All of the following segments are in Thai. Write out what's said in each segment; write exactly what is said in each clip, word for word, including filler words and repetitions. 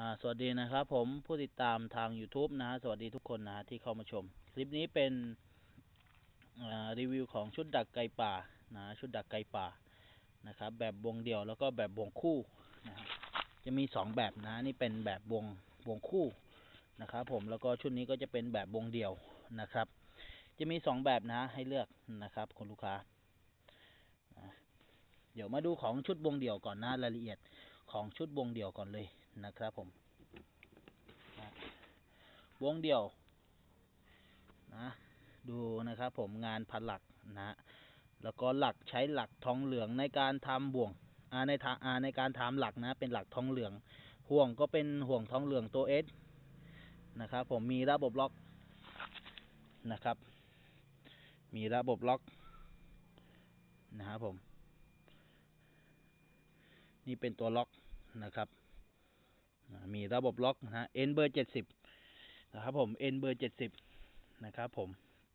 สวัสดีนะครับผมผู้ติดตามทาง YouTube นะฮะสวัสดีทุกคนนะฮะที่เข้ามาชมคลิปนี้เป็นรีวิวของชุดดักไก่ป่านะชุดดักไก่ป่านะครับแบบวงเดี่ยวแล้วก็แบบวงคู่นะจะมีสองแบบนะนี่เป็นแบบวงวงคู่นะครับผมแล้วก็ชุดนี้ก็จะเป็นแบบวงเดี่ยวนะครับจะมีสองแบบนะให้เลือกนะครับคุณลูกค้าเดี๋ยวมาดูของชุดวงเดี่ยวก่อนนะรายละเอียดของชุดวงเดี่ยวก่อนเลยนะครับผมวงเดี่ยวนะดูนะครับผมงานพันหลักนะแล้วก็หลักใช้หลักทองเหลืองในการทำบ่วงในทางในการทำหลักนะเป็นหลักทองเหลืองห่วงก็เป็นห่วงทองเหลืองตัวเอสนะครับผมมีระบบล็อกนะครับมีระบบล็อกนะครับผมนี่เป็นตัวล็อกนะครับมีระบบล็อกนะ N เบอร์เจ็ดสิบนะครับผม N เบอร์เจ็ดสิบนะครับผม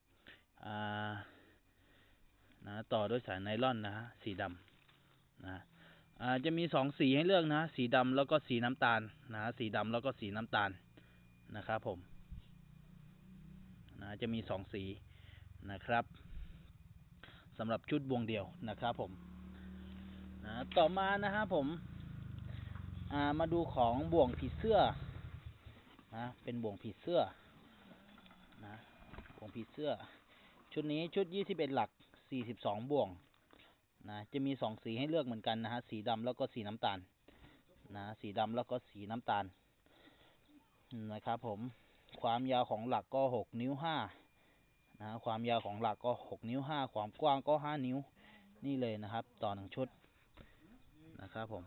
นะต่อด้วยสายไนล่อนนะฮะสีดำนะจะมีสองสีให้เลือกนะสีดำแล้วก็สีน้ำตาลนะสีดำแล้วก็สีน้ำตาลนะครับผมนะจะมีสองสีนะครับสำหรับชุดวงเดียวนะครับผมนะต่อมานะครับผมมาดูของบ่วงผีเสื้อนะเป็นบ่วงผีเสื้อนะบ่วงผีเสื้อชุดนี้ชุดยี่สิบเอ็ดหลักสี่สิบสองบ่วงนะจะมีสองสีให้เลือกเหมือนกันนะฮะสีดำแล้วก็สีน้ำตาลนะสีดำแล้วก็สีน้ำตาลนะครับผมความยาวของหลักก็หกนิ้วห้านะความยาวของหลักก็หกนิ้วห้าความกว้างก็ห้านิ้วนี่เลยนะครับต่อหนึ่งชุดนะครับผม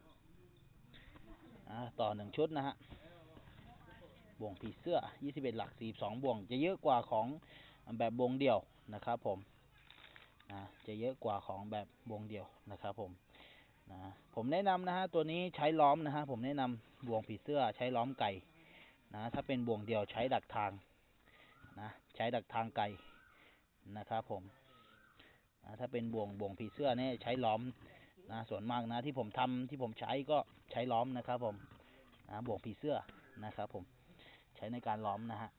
ต่อหนึ่งชุดนะฮะบ่วงผีเสื้อยี่สิบเอ็ดหลักสี่สิบสองบ่วงจะเยอะกว่าของแบบวงเดี่ยวนะครับผมนะจะเยอะกว่าของแบบวงเดี่ยวนะครับผมนะผมแนะนำนะฮะตัวนี้ใช้ล้อมนะฮะผมแนะนำบ่วงผีเสื้อใช้ล้อมไก่นะถ้าเป็นบ่วงเดี่ยวใช้ดักทางนะใช้ดักทางไก่นะครับผมนะถ้าเป็นบ่วงบ่วงผีเสื้อเนี่ยใช้ล้อมนะส่วนมากนะที่ผมทำที่ผมใช้ก็ใช้ล้อมนะครับผมนะบ่วงผีเสื้อนะครับผมใช้ในการล้อมนะฮะ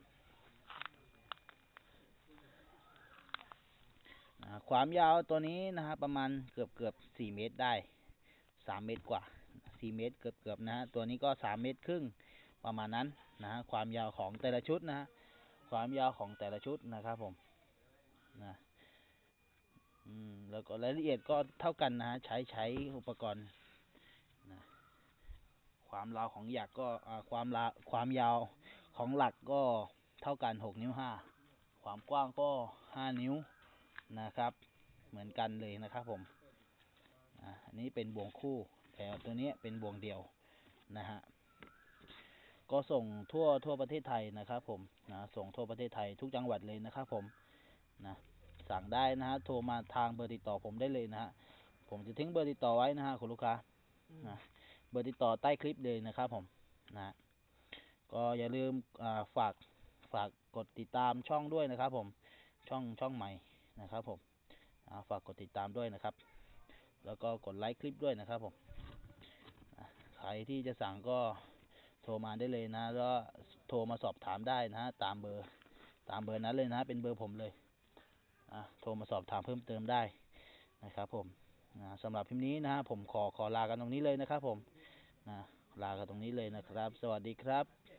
ความยาวตัวนี้นะฮะประมาณเกือบเกือบสี่เมตรได้สามเมตรกว่าสี่เมตรเกือบเกือบนะฮะตัวนี้ก็สามเมตรครึ่งประมาณนั้นนะฮะความยาวของแต่ละชุดนะฮะความยาวของแต่ละชุดนะครับผมนะอืมแล้วก็รายละเอียดก็เท่ากันนะฮะใช้ใช้อุปกรณ์นะความยาวของหยักก็ความลาความยาวของหลักก็เท่ากันหกนิ้วห้าความกว้างก็ห้านิ้วนะครับเหมือนกันเลยนะครับผมอันนี้เป็นบ่วงคู่แต่ตัวนี้เป็นบ่วงเดี่ยวนะฮะก็ส่งทั่วทั่วประเทศไทยนะครับผมนะส่งทั่วประเทศไทยทุกจังหวัดเลยนะครับผมนะสั่งได้นะฮะโทรมาทางเบอร์ติดต่อผมได้เลยนะฮะผมจะทิ้งเบอร์ติดต่อไว้นะฮะคุณลูกค้านะเบอร์ติดต่อใต้คลิปเลยนะครับผมนะก็อย่าลืมฝากฝากกดติดตามช่องด้วยนะครับผมช่องช่องใหม่นะครับผมฝากกดติดตามด้วยนะครับแล้วก็กดไลค์คลิปด้วยนะครับผมใครที่จะสั่งก็โทรมาได้เลยนะแล้วโทรมาสอบถามได้นะตามเบอร์ตามเบอร์นั้นเลยนะเป็นเบอร์ผมเลยโทรมาสอบถามเพิ่มเติมได้นะครับผมสำหรับคลิปนี้นะผมขอขอลากันตรงนี้เลยนะครับผมนะลากันตรงนี้เลยนะครับสวัสดีครับ